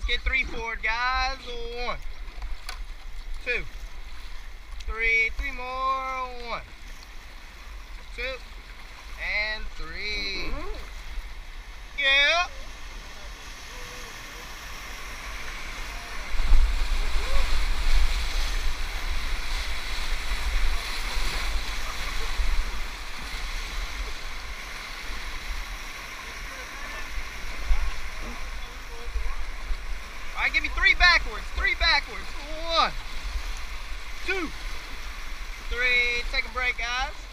Get 3 forward, guys. 1, 2, 3. 3 more. 1, 2, and 3. Yeah. All right, give me 3 backwards. 3 backwards. 1, 2, 3. Take a break, guys.